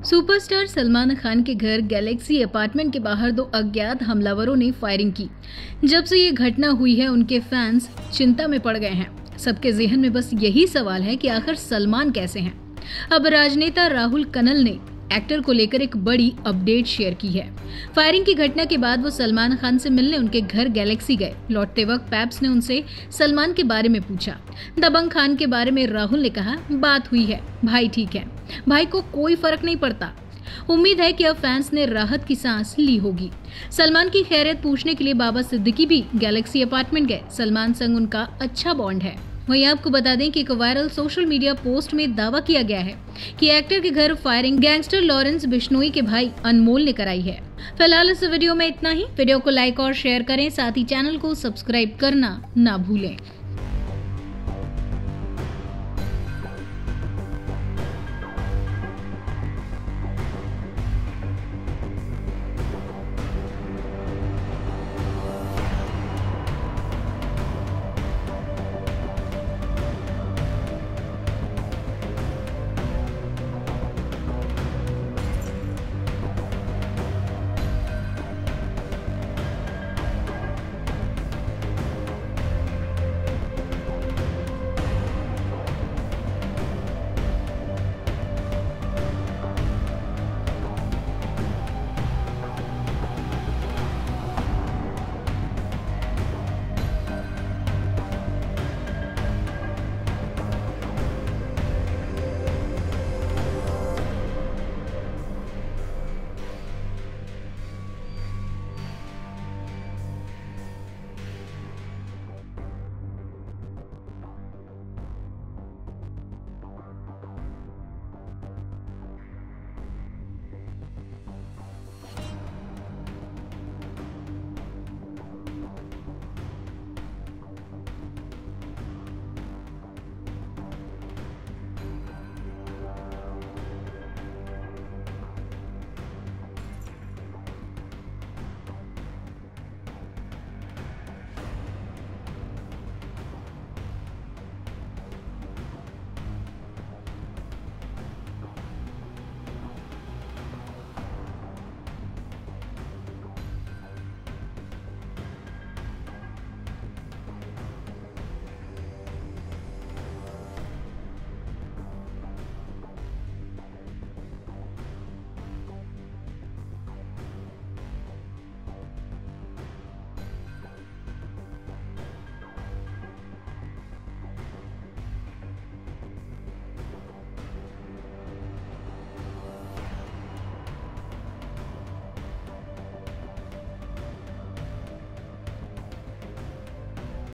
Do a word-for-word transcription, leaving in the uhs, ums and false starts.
Superstar Salman Khan के घर Galaxy apartment के बाहर दो अज्ञात हमलावरों ने फायरिंग की। जब से ये घटना हुई है उनके फैंस चिंता में पड़ गए हैं। सबके ज़हन में बस यही सवाल है कि आखिर सलमान कैसे हैं। अब राजनेता राहुल कनल ने एक्टर को लेकर एक बड़ी अपडेट शेयर की है। फायरिंग की घटना के बाद वो सलमान खान से मिलने उनके घर गैलेक्सी गए। लौटते वक्त पैप्स ने उनसे सलमान के बारे में पूछा। दबंग खान के बारे में राहुल ने कहा, बात हुई है, भाई ठीक है, भाई को कोई फर्क नहीं पड़ता। उम्मीद है कि अब फैंस ने राहत की सांस ली होगी। सलमान की खैरियत पूछने के लिए बाबा सिद्दीकी भी गैलेक्सी अपार्टमेंट गए। सलमान संग उनका अच्छा बॉन्ड है। वहीं आपको बता दें कि एक वायरल सोशल मीडिया पोस्ट में दावा किया गया है कि एक्टर के घर फायरिंग गैंगस्टर लॉरेंस बिश्नोई के भाई अनमोल ने कराई है। फिलहाल इस वीडियो में इतना ही। वीडियो को लाइक और शेयर करें, साथ ही चैनल को सब्सक्राइब करना ना भूलें।